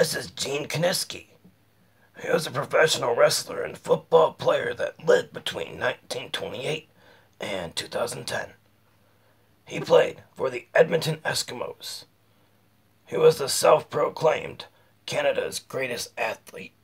This is Gene Kiniski. He was a professional wrestler and football player that lived between 1928 and 2010. He played for the Edmonton Eskimos. He was the self-proclaimed Canada's greatest athlete.